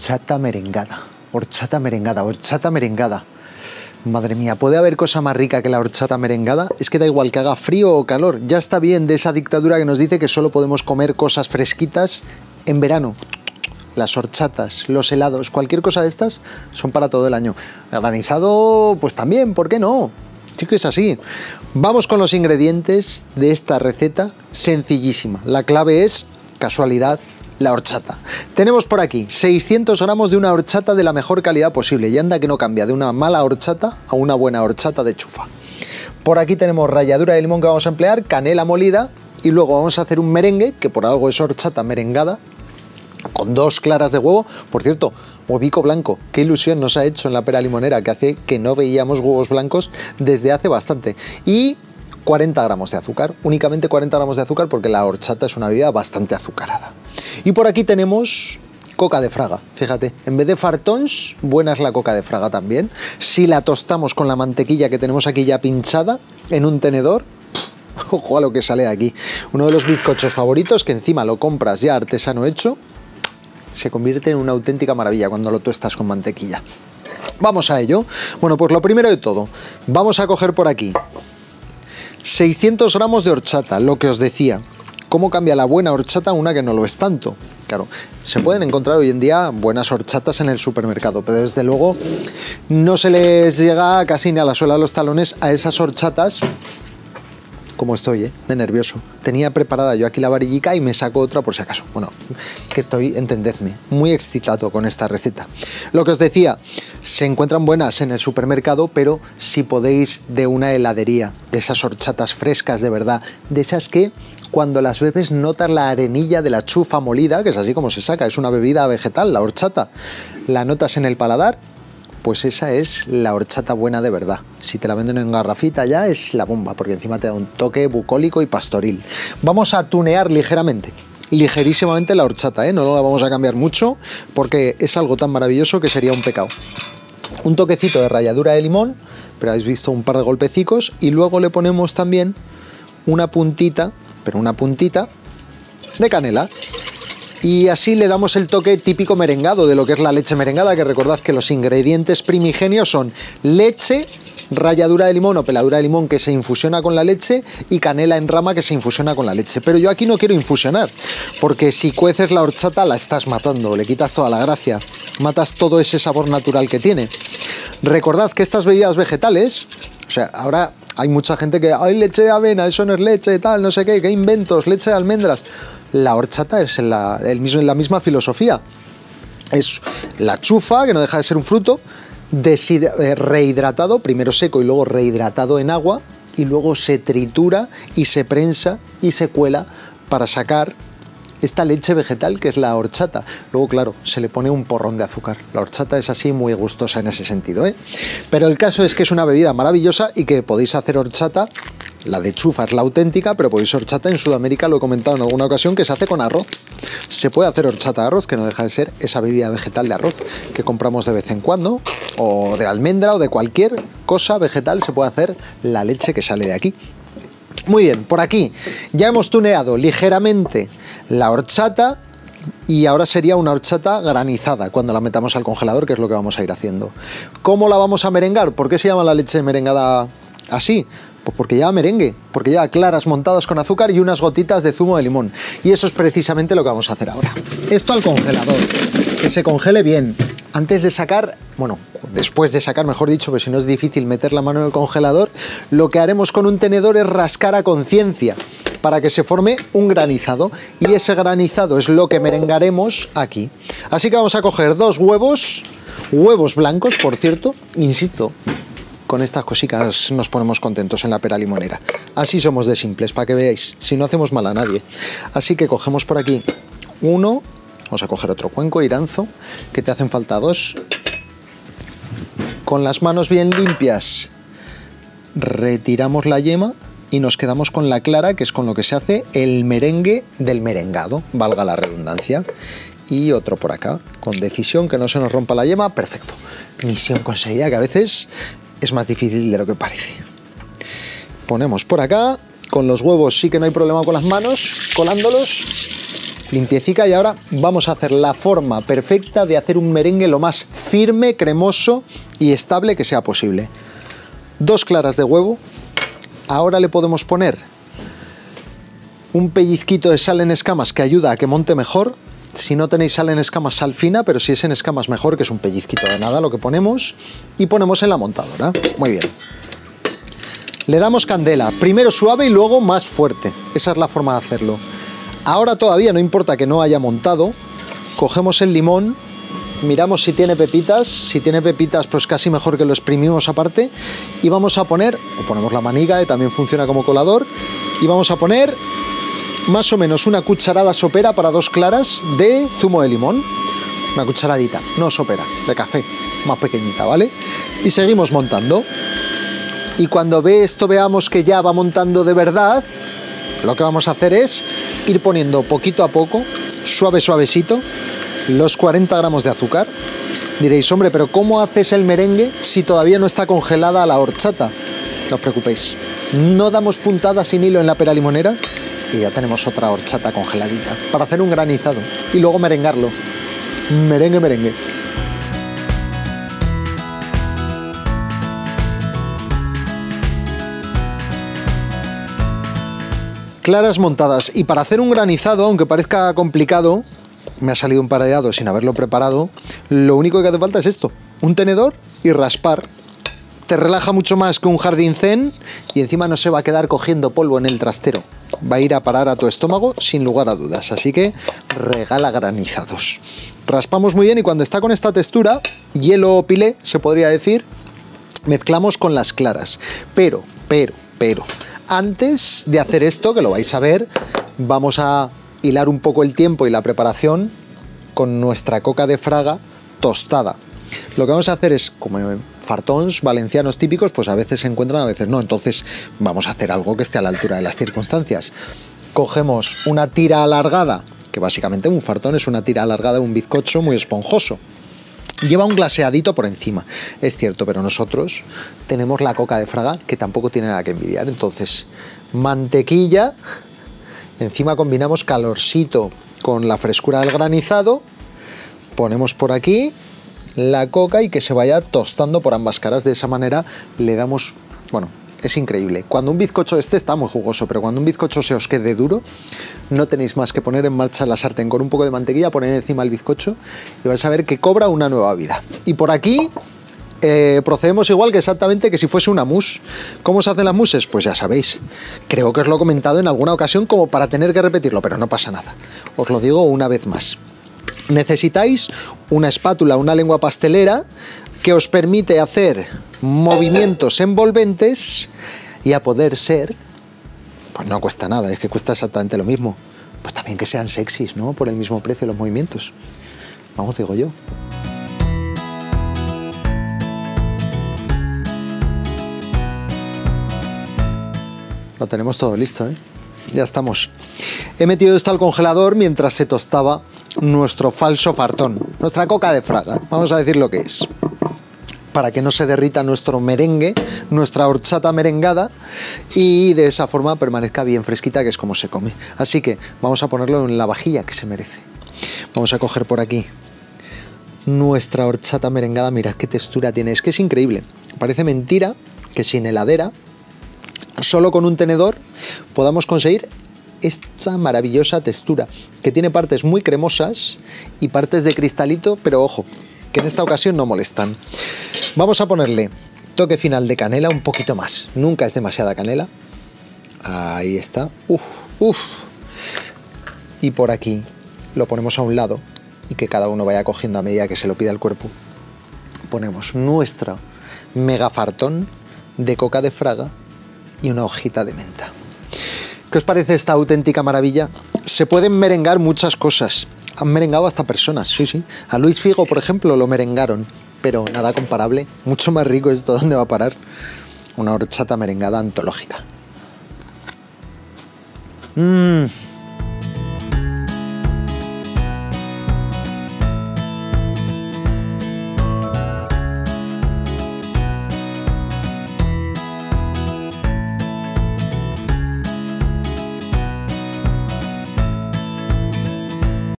Horchata merengada, horchata merengada, horchata merengada. Madre mía, ¿puede haber cosa más rica que la horchata merengada? Es que da igual que haga frío o calor, ya está bien de esa dictadura que nos dice que solo podemos comer cosas fresquitas en verano. Las horchatas, los helados, cualquier cosa de estas son para todo el año. El granizado, pues también, ¿por qué no? Sí que es así. Vamos con los ingredientes de esta receta sencillísima. La clave es, casualidad, la horchata. Tenemos por aquí 600 gramos de una horchata de la mejor calidad posible. Y anda que no cambia de una mala horchata a una buena horchata de chufa. Por aquí tenemos ralladura de limón que vamos a emplear, canela molida y luego vamos a hacer un merengue, que por algo es horchata merengada, con 2 claras de huevo. Por cierto, huevico blanco, qué ilusión nos ha hecho en la pera limonera, que hace que no veíamos huevos blancos desde hace bastante. Y 40 gramos de azúcar, únicamente 40 gramos de azúcar porque la horchata es una bebida bastante azucarada. Y por aquí tenemos coca de Fraga, fíjate, en vez de fartons, buena es la coca de Fraga también. Si la tostamos con la mantequilla que tenemos aquí ya pinchada en un tenedor, ojo a lo que sale de aquí. Uno de los bizcochos favoritos, que encima lo compras ya artesano hecho, se convierte en una auténtica maravilla cuando lo tuestas con mantequilla. Vamos a ello. Bueno, pues lo primero de todo, vamos a coger por aquí 600 gramos de horchata, lo que os decía. ¿Cómo cambia la buena horchata a una que no lo es tanto? Claro, se pueden encontrar hoy en día buenas horchatas en el supermercado, pero desde luego no se les llega casi ni a la suela de los talones a esas horchatas. Como estoy, de nervioso. Tenía preparada yo aquí la varillica y me saco otra por si acaso. Bueno, que estoy, entendedme, muy excitado con esta receta. Lo que os decía, se encuentran buenas en el supermercado, pero si podéis de una heladería, de esas horchatas frescas de verdad, de esas que cuando las bebes notas la arenilla de la chufa molida, que es así como se saca, es una bebida vegetal, la horchata, la notas en el paladar. Pues esa es la horchata buena de verdad. Si te la venden en garrafita ya es la bomba, porque encima te da un toque bucólico y pastoril. Vamos a tunear ligeramente, ligerísimamente la horchata, ¿eh? No la vamos a cambiar mucho, porque es algo tan maravilloso que sería un pecado. Un toquecito de ralladura de limón, pero habéis visto un par de golpecicos, y luego le ponemos también una puntita, pero una puntita de canela. Y así le damos el toque típico merengado de lo que es la leche merengada, que recordad que los ingredientes primigenios son leche, ralladura de limón o peladura de limón que se infusiona con la leche y canela en rama que se infusiona con la leche. Pero yo aquí no quiero infusionar, porque si cueces la horchata la estás matando, le quitas toda la gracia, matas todo ese sabor natural que tiene. Recordad que estas bebidas vegetales, o sea, ahora hay mucha gente que, hay leche de avena, eso no es leche, tal, no sé qué inventos, leche de almendras. La horchata es la misma filosofía. Es la chufa, que no deja de ser un fruto, rehidratado, primero seco y luego rehidratado en agua, y luego se tritura y se prensa y se cuela para sacar esta leche vegetal que es la horchata. Luego, claro, se le pone un porrón de azúcar. La horchata es así muy gustosa en ese sentido, ¿eh? Pero el caso es que es una bebida maravillosa y que podéis hacer horchata. La de chufa es la auténtica, pero podéis horchata en Sudamérica, lo he comentado en alguna ocasión, que se hace con arroz. Se puede hacer horchata de arroz, que no deja de ser esa bebida vegetal de arroz que compramos de vez en cuando, o de almendra o de cualquier cosa vegetal, se puede hacer la leche que sale de aquí. Muy bien, por aquí ya hemos tuneado ligeramente la horchata y ahora sería una horchata granizada cuando la metamos al congelador, que es lo que vamos a ir haciendo. ¿Cómo la vamos a merengar? ¿Por qué se llama la leche merengada así? Pues porque lleva merengue, porque lleva claras montadas con azúcar y unas gotitas de zumo de limón. Y eso es precisamente lo que vamos a hacer ahora. Esto al congelador, que se congele bien. Antes de sacar, bueno, después de sacar, mejor dicho, porque si no es difícil meter la mano en el congelador, lo que haremos con un tenedor es rascar a conciencia para que se forme un granizado. Y ese granizado es lo que merengaremos aquí. Así que vamos a coger 2 huevos, huevos blancos, por cierto, insisto. Con estas cositas nos ponemos contentos en la pera limonera. Así somos de simples, para que veáis. Si no hacemos mal a nadie. Así que cogemos por aquí uno. Vamos a coger otro cuenco, Iranzo, que te hacen falta 2. Con las manos bien limpias, retiramos la yema y nos quedamos con la clara, que es con lo que se hace el merengue del merengado, valga la redundancia. Y otro por acá, con decisión, que no se nos rompa la yema. Perfecto. Misión conseguida, que a veces es más difícil de lo que parece. Ponemos por acá, con los huevos sí que no hay problema con las manos, colándolos. limpiecica, y ahora vamos a hacer la forma perfecta de hacer un merengue lo más firme, cremoso y estable que sea posible. 2 claras de huevo. Ahora le podemos poner un pellizquito de sal en escamas que ayuda a que monte mejor. Si no tenéis sal en escamas, sal fina, pero si es en escamas mejor, que es un pellizquito de nada lo que ponemos. Y ponemos en la montadora. Muy bien. Le damos candela, primero suave y luego más fuerte. Esa es la forma de hacerlo. Ahora todavía no importa que no haya montado. Cogemos el limón, miramos si tiene pepitas. Si tiene pepitas, pues casi mejor que lo exprimimos aparte. Y vamos a poner, o ponemos la maniga, que también funciona como colador. Y vamos a poner más o menos una cucharada sopera para 2 claras de zumo de limón. Una cucharadita, no sopera, de café, más pequeñita, ¿vale? Y seguimos montando. Y cuando veamos que ya va montando de verdad, lo que vamos a hacer es ir poniendo poquito a poco, suavecito, los 40 gramos de azúcar. Diréis, hombre, pero ¿cómo haces el merengue si todavía no está congelada la horchata? No os preocupéis, no damos puntada sin hilo en la pera limonera y ya tenemos otra horchata congeladita para hacer un granizado y luego merengarlo. Merengue. Claras montadas. Y para hacer un granizado, aunque parezca complicado, me ha salido un par de dados sin haberlo preparado, lo único que hace falta es esto, un tenedor y raspar. Te relaja mucho más que un jardín zen y encima no se va a quedar cogiendo polvo en el trastero. Va a ir a parar a tu estómago sin lugar a dudas, así que regala granizados. Raspamos muy bien y cuando está con esta textura, hielo pilé, se podría decir, mezclamos con las claras. Pero, antes de hacer esto, que lo vais a ver, vamos a hilar un poco el tiempo y la preparación con nuestra coca de Fraga tostada. Lo que vamos a hacer es, como fartons valencianos típicos, pues a veces se encuentran, a veces no. Entonces vamos a hacer algo que esté a la altura de las circunstancias. Cogemos una tira alargada, que básicamente un fartón es una tira alargada de un bizcocho muy esponjoso. Lleva un glaseadito por encima, es cierto, pero nosotros tenemos la coca de Fraga, que tampoco tiene nada que envidiar. Entonces, mantequilla, encima combinamos calorcito con la frescura del granizado, ponemos por aquí la coca y que se vaya tostando por ambas caras. De esa manera le damos, bueno, es increíble. Cuando un bizcocho está muy jugoso, pero cuando un bizcocho se os quede duro, no tenéis más que poner en marcha la sartén con un poco de mantequilla, poner encima el bizcocho y vais a ver que cobra una nueva vida. Y por aquí procedemos igual que exactamente que si fuese una mousse. ¿Cómo se hacen las mousses? Pues ya sabéis. Creo que os lo he comentado en alguna ocasión como para tener que repetirlo, pero no pasa nada. Os lo digo una vez más. Necesitáis una espátula, una lengua pastelera que os permite hacer movimientos envolventes y a poder ser, pues no cuesta nada, es que cuesta exactamente lo mismo. Pues también que sean sexys, ¿no? Por el mismo precio los movimientos. Vamos, digo yo. Lo tenemos todo listo, ¿eh? Ya estamos. He metido esto al congelador mientras se tostaba nuestro falso fartón, nuestra coca de Fraga, vamos a decir lo que es, para que no se derrita nuestro merengue, nuestra horchata merengada, y de esa forma permanezca bien fresquita, que es como se come. Así que vamos a ponerlo en la vajilla que se merece. Vamos a coger por aquí nuestra horchata merengada. Mirad qué textura tiene, es que es increíble. Parece mentira que sin heladera, solo con un tenedor, podamos conseguir esta maravillosa textura, que tiene partes muy cremosas y partes de cristalito, pero ojo, que en esta ocasión no molestan. Vamos a ponerle toque final de canela, un poquito más, nunca es demasiada canela. Ahí está. Y por aquí lo ponemos a un lado y que cada uno vaya cogiendo a medida que se lo pida el cuerpo. Ponemos nuestra mega fartón de coca de Fraga y una hojita de menta. ¿Qué os parece esta auténtica maravilla? Se pueden merengar muchas cosas. Han merengado hasta personas, sí. A Luis Figo, por ejemplo, lo merengaron, pero nada comparable. Mucho más rico esto. ¿Dónde va a parar? Una horchata merengada antológica.